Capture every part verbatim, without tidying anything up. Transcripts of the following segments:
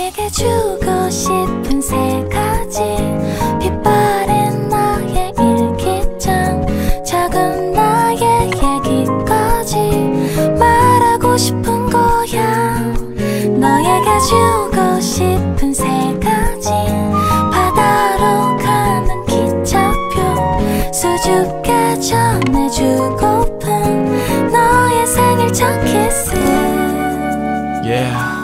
너에게 주고 싶은 세 가지 빛바랜 나의 일기장 작은 나의 얘기까지 말하고 싶은 거야. 너에게 주고 싶은 세 가지 바다로 가는 기차표 수줍게 전해주고픈 너의 생일 첫 키스. Yeah.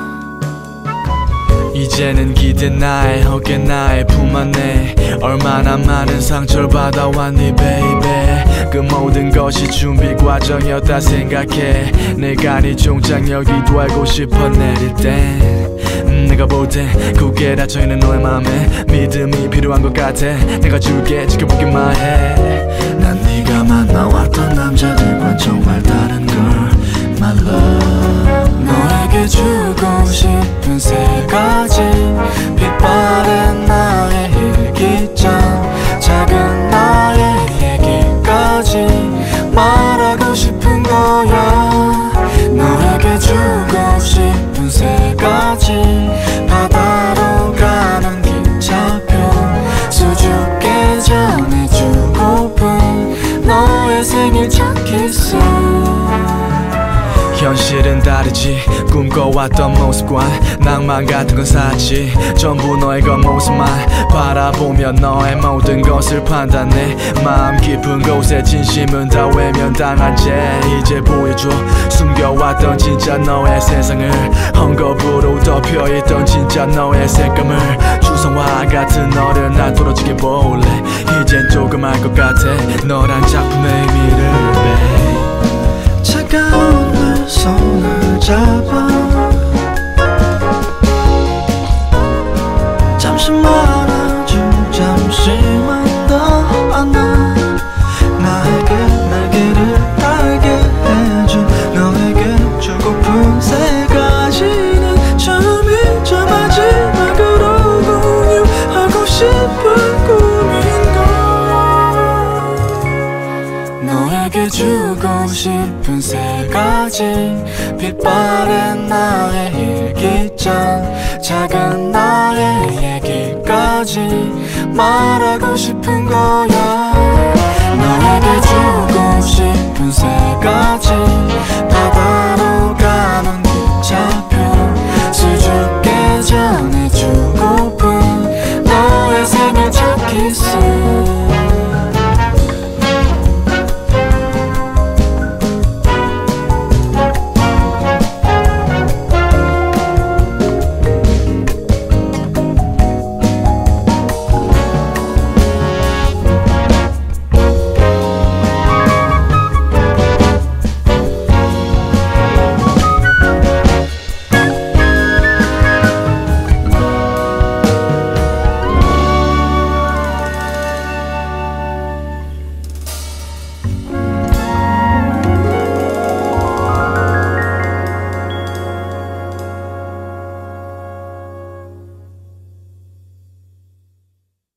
이제는 기대 나의 어깨 나의 품 안에 얼마나 많은 상처를 받아왔니 baby. 그 모든 것이 준비 과정이었다 생각해. 내가 네 종착역이도 알고 싶어 내릴 땐 내가 볼 땐 굳게 닫혀있는 너의 맘에 믿음이 필요한 것 같아. 내가 줄게 지켜보기만 해. 난 네가 만나왔던 남자들과 정말 다른 걸 my love. 너에게 주고 싶은 세 가지 빛바랜 나의 일기장 작은 나의 얘기까지 말하고 싶은 거야. 너에게 주고 싶은 세 가지 바다로 가는 기차표 수줍게 전해주고픈 너의 생일 첫 키스. 현실은 다르지. 꿈꿔왔던 모습과 낭만 같은 건 사치. 전부 너의 겉모습만 바라보며 너의 모든 것을 판단해. 마음 깊은 곳에 진심은 다 외면당한 채 이제 보여줘. 숨겨왔던 진짜 너의 세상을 헝겊으로 덮여있던 진짜 너의 색감을 주성화 같은 너를 난 떨어지게 볼래. 이젠 조금 알 것 같아 너란 작품의 의미를 babe. 차가운 내 손을 잡아 잠시 말아줘. 잠시만 더 안아. 나에게 날개를 달게 해줘. 너에게 주고픈 세 가지는 처음이자 마지막으로 공유하고 싶은 꿈인걸. 너에게 주고 싶은 세 가지 빛바랜 나의 일기장 작은 나의 얘기까지 말하고 싶은 거야. 너에게 주고 싶은 세 가지 바다로 가는 기차표 수줍게 전해주고픈 너의 생일 첫 키스.